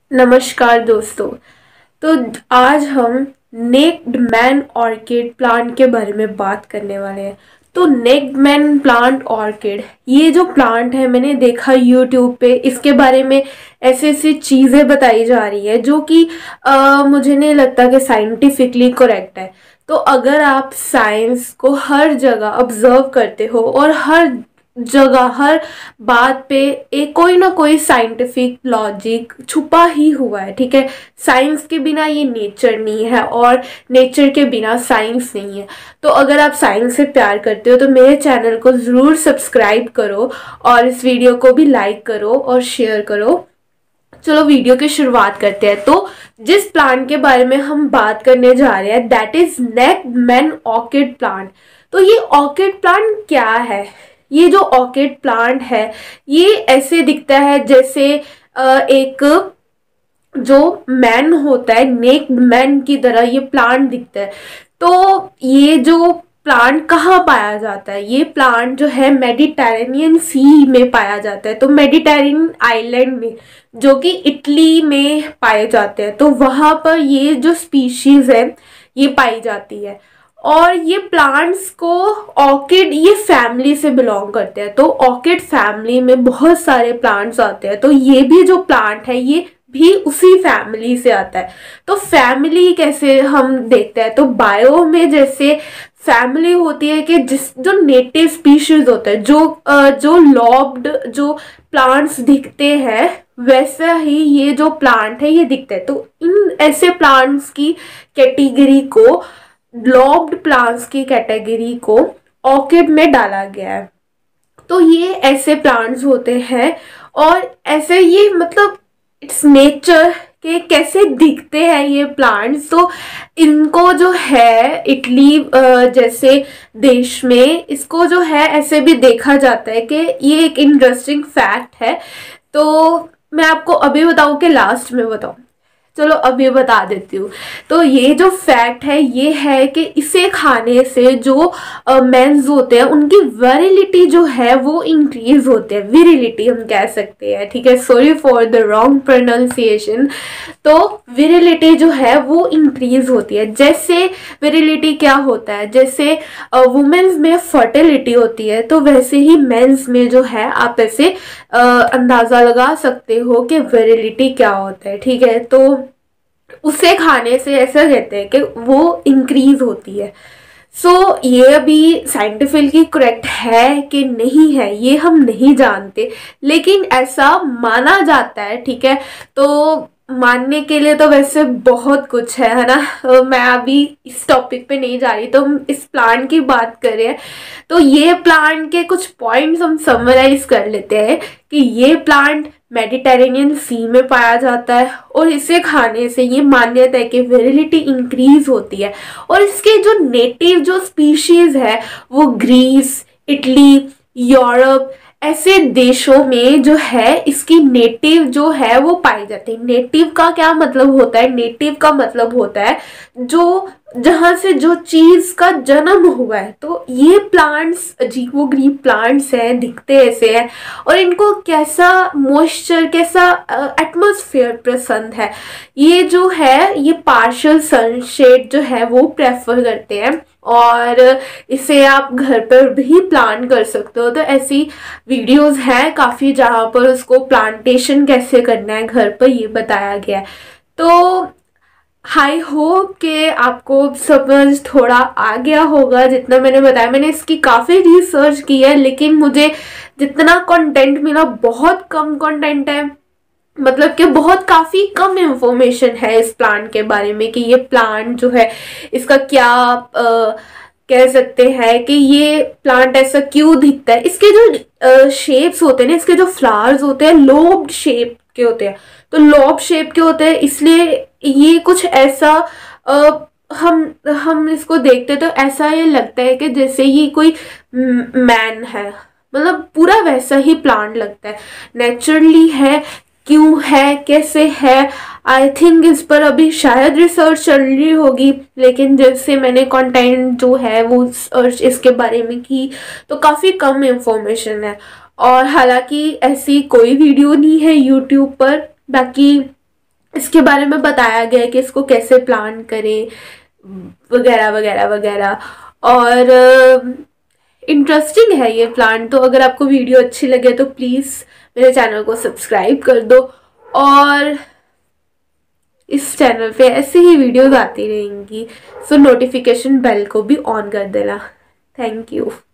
नमस्कार दोस्तों। तो आज हम नेक्ड मैन ऑर्किड प्लांट के बारे में बात करने वाले हैं। तो नेक्ड मैन प्लांट ऑर्किड, ये जो प्लांट है, मैंने देखा यूट्यूब पे इसके बारे में ऐसी ऐसी चीज़ें बताई जा रही है जो कि मुझे नहीं लगता कि साइंटिफिकली करेक्ट है। तो अगर आप साइंस को हर जगह ऑब्जर्व करते हो और हर जगह हर बात पे एक कोई ना कोई साइंटिफिक लॉजिक छुपा ही हुआ है, ठीक है। साइंस के बिना ये नेचर नहीं है और नेचर के बिना साइंस नहीं है। तो अगर आप साइंस से प्यार करते हो तो मेरे चैनल को ज़रूर सब्सक्राइब करो और इस वीडियो को भी लाइक करो और शेयर करो। चलो वीडियो की शुरुआत करते हैं। तो जिस प्लांट के बारे में हम बात करने जा रहे हैं that is naked man orchid plant. तो ये ऑर्किड प्लांट क्या है? ये जो ऑर्किड प्लांट है ये ऐसे दिखता है जैसे एक जो मैन होता है, नेक्ड मैन की तरह ये प्लांट दिखता है। तो ये जो प्लांट कहाँ पाया जाता है? ये प्लांट जो है मेडिटेरेनियन सी में पाया जाता है। तो मेडिटेरेनियन आइलैंड में, जो कि इटली में पाए जाते हैं, तो वहाँ पर ये जो स्पीशीज है ये पाई जाती है। और ये प्लांट्स को ऑर्किड ये फैमिली से बिलोंग करते हैं। तो ऑर्किड फैमिली में बहुत सारे प्लांट्स आते हैं। तो ये भी जो प्लांट है ये भी उसी फैमिली से आता है। तो फैमिली कैसे हम देखते हैं? तो बायो में जैसे फैमिली होती है कि जिस जो नेटिव स्पीशीज होता है, जो लॉब्ड जो प्लांट्स दिखते हैं वैसा ही ये जो प्लांट है ये दिखता है। तो इन ऐसे प्लांट्स की कैटेगरी को, लॉब्ड प्लांट्स की कैटेगरी को ऑर्किड में डाला गया है। तो ये ऐसे प्लांट्स होते हैं और ऐसे ये मतलब इट्स नेचर के कैसे दिखते हैं ये प्लांट्स। तो इनको जो है इटली जैसे देश में इसको जो है ऐसे भी देखा जाता है कि ये एक इंटरेस्टिंग फैक्ट है। तो मैं आपको अभी बताऊं कि लास्ट में बताऊं? चलो अभी बता देती हूँ। तो ये जो फैक्ट है ये है कि इसे खाने से जो मेंस होते हैं उनकी विरिलिटी जो है वो इंक्रीज होते हैं। विरिलिटी हम कह सकते हैं, ठीक है। Sorry for the wrong pronunciation. तो विरिलिटी जो है वो इंक्रीज होती है। जैसे विरिलिटी क्या होता है? जैसे वुमेन्स में फर्टिलिटी होती है तो वैसे ही मेंस में जो है आप ऐसे अंदाज़ा लगा सकते हो कि विरिलिटी क्या होता है, ठीक है। तो उसे खाने से ऐसा कहते हैं कि वो इंक्रीज होती है। सो ये अभी साइंटिफिकली करेक्ट है कि नहीं है ये हम नहीं जानते, लेकिन ऐसा माना जाता है, ठीक है। तो मानने के लिए तो वैसे बहुत कुछ है ना। मैं अभी इस टॉपिक पे नहीं जा रही। तो हम इस प्लांट की बात कर रहे हैं। तो ये प्लांट के कुछ पॉइंट्स हम समराइज कर लेते हैं कि ये प्लांट मेडिटेरेनियन सी में पाया जाता है और इसे खाने से ये मान्यता है कि विरिलिटी इंक्रीज होती है। और इसके जो नेटिव जो स्पीशीज है वो ग्रीस, इटली, यूरोप ऐसे देशों में जो है इसकी नेटिव जो है वो पाई जाती है। नेटिव का क्या मतलब होता है? नेटिव का मतलब होता है जो जहां से जो चीज का जन्म हुआ है। तो ये प्लांट्स अजीबोगरीब प्लांट्स हैं, दिखते ऐसे हैं और इनको कैसा मॉइस्चर, कैसा एटमॉस्फेयर पसंद है। ये जो है ये पार्शियल सनशेड जो है वो प्रेफर करते हैं और इसे आप घर पर भी प्लांट कर सकते हो। तो ऐसी वीडियोस हैं काफ़ी जहाँ पर उसको प्लांटेशन कैसे करना है घर पर ये बताया गया है। तो आई होप कि आपको समझ थोड़ा आ गया होगा जितना मैंने बताया। मैंने इसकी काफ़ी रिसर्च की है लेकिन मुझे जितना कंटेंट मिला बहुत कम कंटेंट है। मतलब कि बहुत काफ़ी कम इंफॉर्मेशन है इस प्लांट के बारे में कि ये प्लांट जो है इसका क्या कह सकते हैं कि ये प्लांट ऐसा क्यों दिखता है। इसके जो शेप्स होते हैं ना, इसके जो फ्लावर्स होते हैं लोब्ड शेप के होते हैं। तो लॉब शेप के होते हैं इसलिए ये कुछ ऐसा हम इसको देखते तो ऐसा ये लगता है कि जैसे ये कोई मैन है। मतलब पूरा वैसा ही प्लांट लगता है, नेचुरली है। क्यों है, कैसे है, आई थिंक इस पर अभी शायद रिसर्च चल रही होगी। लेकिन जैसे मैंने कंटेंट जो है वो सर्च इसके बारे में की तो काफ़ी कम इंफॉर्मेशन है। और हालांकि ऐसी कोई वीडियो नहीं है यूट्यूब पर। बाकी इसके बारे में बताया गया है कि इसको कैसे प्लांट करें वगैरह वगैरह वगैरह। और इंटरेस्टिंग है ये प्लांट। तो अगर आपको वीडियो अच्छी लगे तो प्लीज़ मेरे चैनल को सब्सक्राइब कर दो, और इस चैनल पे ऐसे ही वीडियोस आती रहेंगी, सो नोटिफिकेशन बेल को भी ऑन कर देना। Thank you.